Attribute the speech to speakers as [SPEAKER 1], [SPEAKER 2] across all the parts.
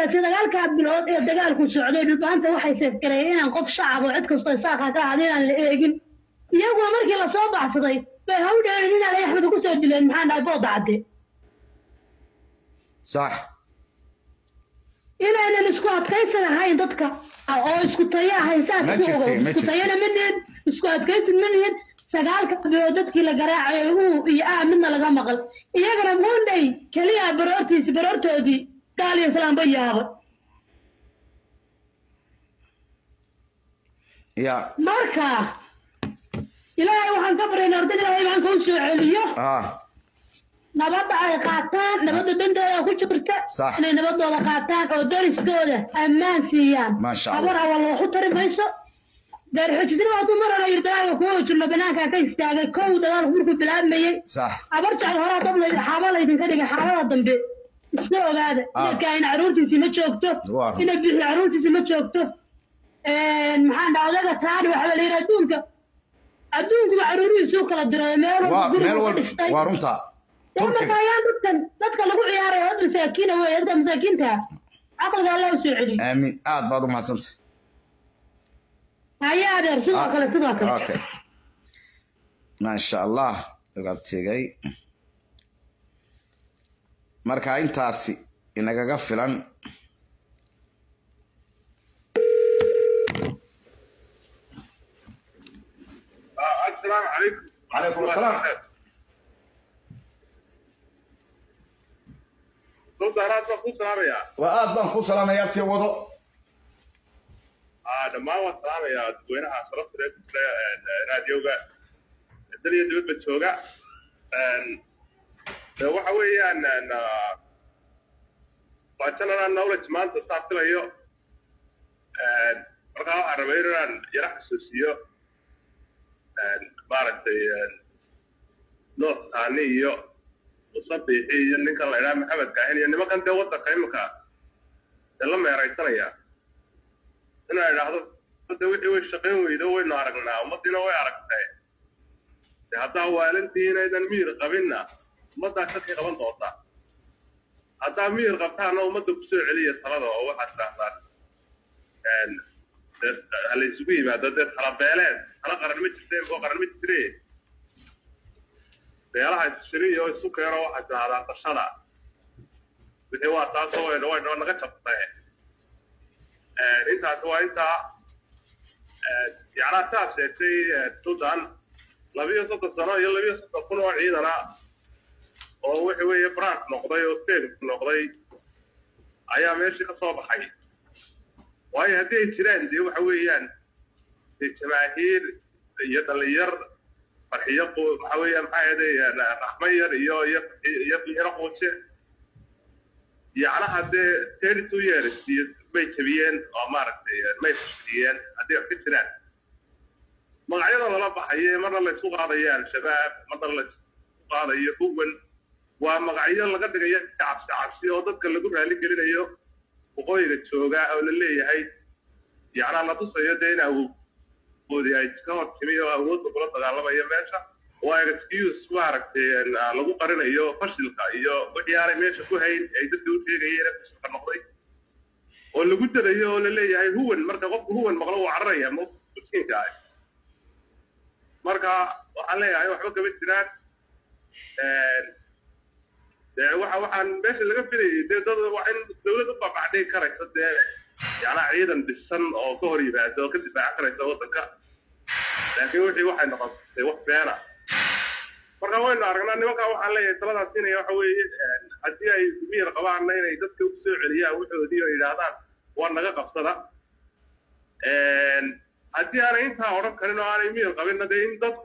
[SPEAKER 1] dagaalka bilood ee dagaalku socday dhulbaanta waxay seefgareeyeen in qof shacab oo cid kasta isaga ka hadeen aan la eegin iyagu markii la soo baxsaday bay hawdheer in ay Axmed ku soo dileen maxaa dhaay bood cadde
[SPEAKER 2] صح
[SPEAKER 1] إلى أن الإسقاط كيف هاي ضدك أو إسقاط يا هاي ساس إسقاط يا منين إسقاط كيف منين سجالك بيودتك لجراع هو يا منا لجمقل يجرب هون داي كليا برورتي دي قال يا سلام بياغ
[SPEAKER 2] يا
[SPEAKER 1] ماركا إلهي وحن كبر نردنا إلهي وحن كون سعودية نبض على قاتان نبض بنت أخو شبرته
[SPEAKER 2] صح
[SPEAKER 1] نبض على قاتان أو دوري سكودة أمان سيان
[SPEAKER 2] ما شاء الله
[SPEAKER 1] أبرع والله خطر ميسو دار حجزنا وأتو مرة يرداي وكوش اللي بناك كيستاغي كو دار خبركو بلاد ميي
[SPEAKER 2] صح
[SPEAKER 1] أبرتع الهراء طبل حابالة يتنكدك حابالة الضنبي اسمعوا هذا كاين عرورتي سيما تشوكتو إنا بيحي عرورتي سيما تشوكتو محاند عوداك تاني وحبا ليرا دونك عروري سوق للدرا
[SPEAKER 2] ميل وارنتا
[SPEAKER 1] تركيا dadka lagu ciyaaray hada saakiina way hada masaakiinta aqalka Allah u soo celi
[SPEAKER 2] aamin aad baad u mahadsantahay
[SPEAKER 1] haya adeer sidoo kale
[SPEAKER 2] okay ma sha Allah lagabtigay marka intaasi inagaga filan
[SPEAKER 3] السلام عليكم
[SPEAKER 2] عليكم السلام وآد بان كو سلام يا تي ودو
[SPEAKER 3] دما وسلام يا dadweynaha sharafta raadioga daliya dawladda jooga waxa weeyaan waajana knowledge maanta saabtalayo marka waxa rabay inaan yara xasuusiyo maaragtay noocani iyo وصبيحي إنك الله يرحم محمد كاهن يعني ما كان دوّد قيمك إلا ما يريتني أنا هذا دوّد ويشقين ويدوّد نارقنا ومدينا ويعرقتين هذا هو أنتين إذا مير قبلنا مدة شكل قبل توصل هذا مير قبلنا ومدة بسرعة عليه الصلاة وواحد ساعات الأسبوع بعد ده خرابيلات أنا قرن متشتين وقرن متشتري beeraha shiriyo isu keeno waxa taala qashada wixii waa taas oo way naga jabtay inta yaana taasay Sudan labiyo sano iyo labiyo kun oo ciidana oo wixii weeye France noqday oo Spain noqday ayaa meeshii ka soo baxay way hadii jireen waxa weeyaan jamaahiir iyo dhalinyar farxiyo waxa weeyaan maxay raxmayar iyo qoche yaana hadee 32 years bay jabiyeen oo maaragtay may fashiyeen hadii ay jiraan magacyada la baxay marna la isku qaadayaan shabaab marna la isku qaadayo kuwan waa magacyo laga dhigayo cabsi oo dadka lagu raali gelinayo waqooyiga jooga oo la leeyahay yaana la tusayo deena ودي أشكال كمية أود بقول تجارب ماشى وإكسكيوز واركتي لقو قرنا إياه فشل كاياه وحياري ماشى كوهين أيد الدول شيء غيره فشل كنقطي واللي قلت له إياه ولا ليه هو المركب هو المغلوب عرّيه مو مسكين كاي مركب وحلا أيوة حبك بالسنان وحن باش اللي قبلي ده وحن دولة تطلع بعدين كرك ده يعني عيدا بالسن أو كهري بعد أو كذا بعكرة توتك لكن وحي واحد نقص واحد بيانا مرة وين أرجعنا نوقع وحلا ثلاثة سنين يا حوي أشياء كبيرة طبعا ما يدك وسوع عليها وحدي وإيرادات وأنا قصدها أشياء أنا إنت أعرف كأنه أنا يمير قبلنا ده إن ضد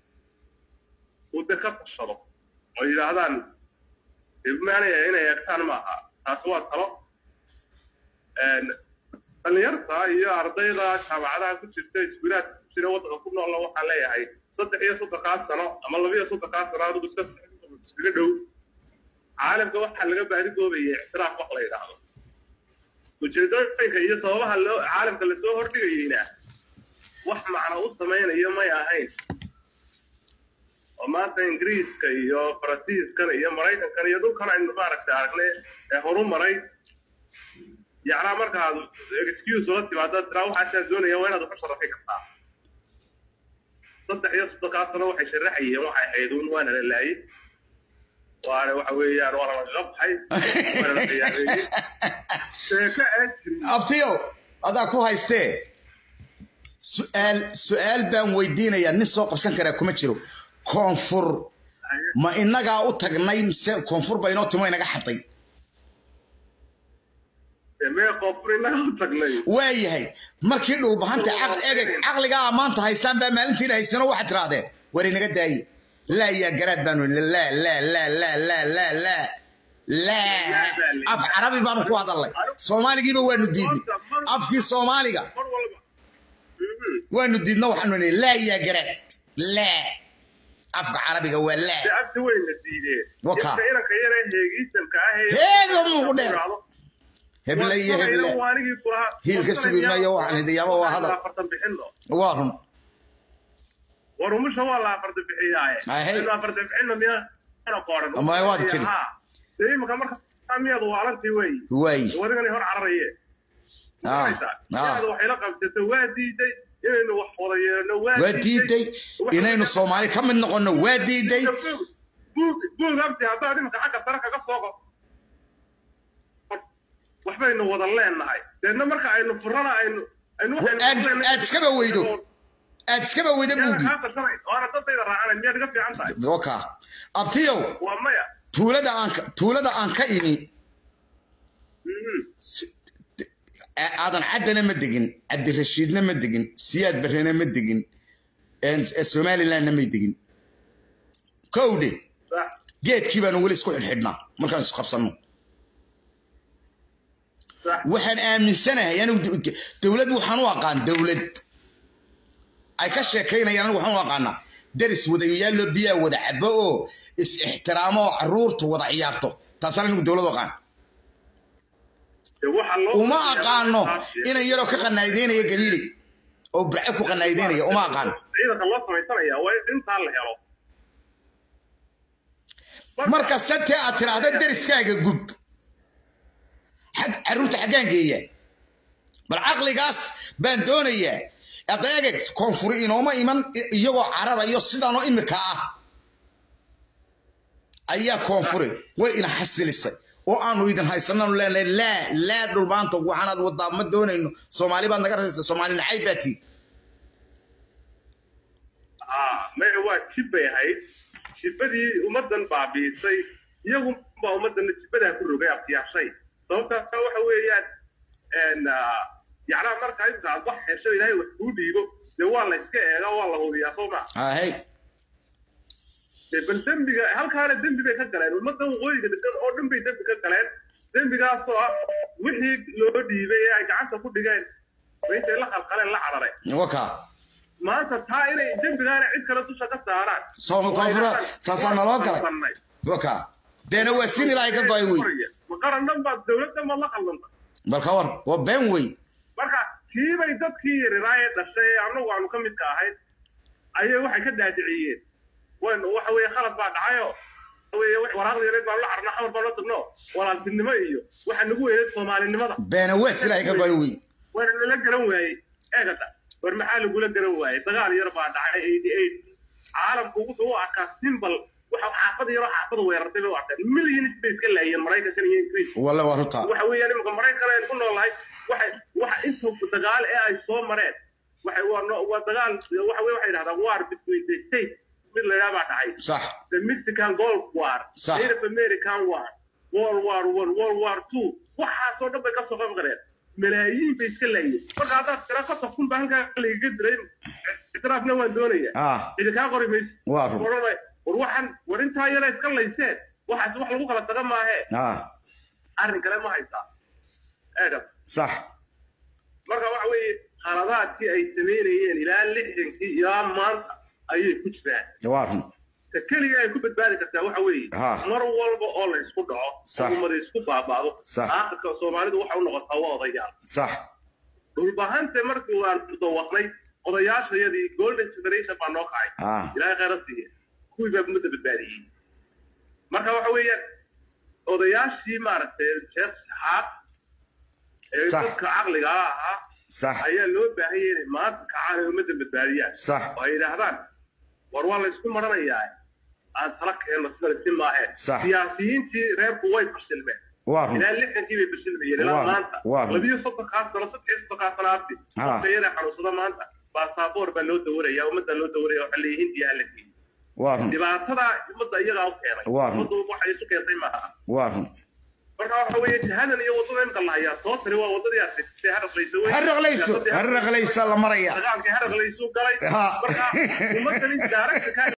[SPEAKER 3] ودخلت الشرط وإيرادات بمعنى هنا يكتر معها أصوات خلاص dhalinyarta iyo ardayda jaamacadaha ku jirta iskuulaadka ku jira waddanka ku nool waxaan leeyahay 3 sano ama 2 sano adigu iskaga dhow caalamka waxa laga baadi goobayay ixtiraaf wax la yiraahdo ujeedooyinka iyo sababaha caalamka la soo hordhigayna wax macna u sameeyo ma ahayn oo maanta Ingiriiska iyo Faransiiska iyo Mareykanka iyo dhulkan aynu maaragtay aragnay ee horumaray يعني مركز excuse ولا تبعد ترى واحد زونية وين هذا فشل رفيق الصار صدق يا صدق أصلا وحي شرحي وحي حيدون وأنا لله وأنا وحوي يعني وأنا غب حي وأنا يعني
[SPEAKER 2] أبتيو هذا كوه يستي سؤال بان ويدينا يا نسوق بسنك راكم تشرو كونفور ما إنك أوتك نايم كونفور بينات ما إنك حطي waayahay markii dhul bahanta aqliga amaanta haysan ba maalintii haysano waxa tiraadeen war inaga daayay la ya garaad baanu la af carabi baanu ku hadalay Soomaaligiiba waanu diidnay afkii Soomaaliga waanu diidnay waxaanu leeyahay la ya garaad la afka carabiga waa la
[SPEAKER 3] abti weyn diidee
[SPEAKER 2] waka
[SPEAKER 3] ina ka yareen heegiisanka ah
[SPEAKER 2] heego mu dheer هبلي هي الكسب ما يوحنا دي يابا هذا وارهم
[SPEAKER 3] ورمش هو الله فرد بحياة لا فرد بحنا ميا أنا قارن
[SPEAKER 2] ما يواد تري
[SPEAKER 3] زي ما كمر خامية ضوالتي وي ورجعني هون عرية هذا وحيلقة بتوادي دي إنه وحوري
[SPEAKER 2] وادي دي إنه الصومالي كم من نقول وادي دي
[SPEAKER 3] بو غبتي هذا دي مكحكة تركة قصة waxbaynu wada leenahay deedna marka aynu furana aynu
[SPEAKER 2] aad iska weydo buugi
[SPEAKER 3] waana dadayda raacana miyaad iga fiican tahay
[SPEAKER 2] waka abtiyow
[SPEAKER 3] waa maya
[SPEAKER 2] tuulada aan ka imi aadan caddana ma degin cabdirashiidna ma degin siyaad barreena ma degin somalilandna ma degin kowdhe geedkii baanu weli isku xidhxidhnaa markaan isu qabsanno waxaan aaminsanahay anigu dawlad waxaan u aqaan dawlad ay ka sheekaynayaan anigu waxaan u aqaanaa daris wadayaal loo biyaa wada cabo oo is ixtiraamo caruurtu wada ciyaarto taasana anigu dawlad u aqaan uma aqaano inaan yaroo ka qanaadeynaya gabiili oo burco ku qanaadeynaya uma aqaano
[SPEAKER 3] ciidanka loo samaysanaya waa intaa la helo
[SPEAKER 2] marka saddex aad tiraahdo dariskaaga gub عروت حقان جيا بالعقل بان دونيا أضايقك كونفورين وما إيمان يجوا عرارة يصيدانو إمكا أيها كونفوري وإلى حسن السي وأنا أريد أن هيسنا لا دول بانتو وحنا دوضا ما دون إنه صومالي بان نقدر صومالي نعيبتي
[SPEAKER 3] ما هو شبه هاي شبه دي ومدن بابي سي يوم ومدن شبه ده كله جاي في شيء sababta waxa weeyaan yaana marka inta wax hesho ilaahay wax u dhiibo de waa la iska eega waa la hubiyaa sooma
[SPEAKER 2] hay
[SPEAKER 3] bal dambiga halkaana dambi bay ka galeen ummadda waqooyiga dadka oo dhan bay dambi ka galeen dambigaas oo ah wixii loo dhiibay ay gacanta ku dhigeen bay la qalqaleen la cararay
[SPEAKER 2] waka
[SPEAKER 3] maanta taa inay dambigaana cid kale dusha ka saaraan
[SPEAKER 2] soo koonfura saasana loo galay waka deena waa sin ilaahay ka go'ay wey
[SPEAKER 3] مقارنة بالدولة ما الله خلنا.
[SPEAKER 2] بالخبر وبين وي.
[SPEAKER 3] مركا كيف يدك كي رأي الشيء عنه وعنه كم يتكاهي. أيه واحد كده دعيين. وين واحد خلص بعد عيو. وراغ يريد والله عرنا حول بلوت منه. ولا السينما إيوه. واحد نقول يسمع على النمط.
[SPEAKER 2] بين ويس لا يكبر وي.
[SPEAKER 3] وين اللي جروا هاي. إيه كذا. والمحل يقول لك جروا هاي. تقال يرفع دعي أي عالم قوته هو كسيمبل. وحافظ يروح حافظ ويرتب وعطى مليون سبيس كله هي المرايكة كان ينكريس
[SPEAKER 2] والله ورطة
[SPEAKER 3] وحوي يعني ممكن مرايكة كلا يكون والله واحد انتم بتقال ايه صوم مرات واحد وتقال واحد هذا وار بتوين دي ستيت من اللي رابع تعيش
[SPEAKER 2] صح
[SPEAKER 3] the Mexican Gulf War
[SPEAKER 2] صح
[SPEAKER 3] Native American War World War 1 World War 2 waxa soo dhabay ka soo qabqareen ملايين بيس كله هي marka hada tiraafo tafun baan ka leeyahay tiraafna waan doonaya ida ka qorimays waa وروحن ورنتها يلا يتكلمين واحد واحد لو قال تمام ما هي أرن كلام ما هيصير هذا
[SPEAKER 2] صح
[SPEAKER 3] مرة واحد خلادات كي أي سمينين إلى اللي كي يا مار أي كوش فيها
[SPEAKER 2] جوارهم
[SPEAKER 3] تكلي أي كوبت بالك تسوي حوي مرة والله الله يسقطها
[SPEAKER 2] صح
[SPEAKER 3] مرة يسقطها بعضه
[SPEAKER 2] صح
[SPEAKER 3] آخر كسومالي ده واحد نقص هوا ضيع
[SPEAKER 2] صح
[SPEAKER 3] والبهان تمرك وتوقني قضياش هي دي جولدن جنريشن بانوقعي إلى غير السيء kuwii baa muddo badbaadiyay marka waxa weeyaan odayaashii maaragtay sheekh saxaab dadka caqliga ah
[SPEAKER 2] صح
[SPEAKER 3] ayaa loo baahan yahay maanta kacaan umada badbaadiyaan
[SPEAKER 2] صح
[SPEAKER 3] oo yiraahdaan war waa la isku maranayaa aan talakeen sidii maahe siyaasiyiintii reerku way fashilmeen ilaa lixdankii bay fashilmayeen ilaa maanta labiyo soddon sano saddex ayada xanuunsada maanta baasaboor baa loo dawraya umada loo dawraya waxa leeyihiin iyo halkii dhibaatada umada iyaga u keenay umadu waxay isu keentay maaha marka waxa weeye jahadan iyo wadada imka la hayaa soo tiri waa wadadii aasay haraqlayso la maraya dagaalkii haraqlayso galay marka umada in daaragta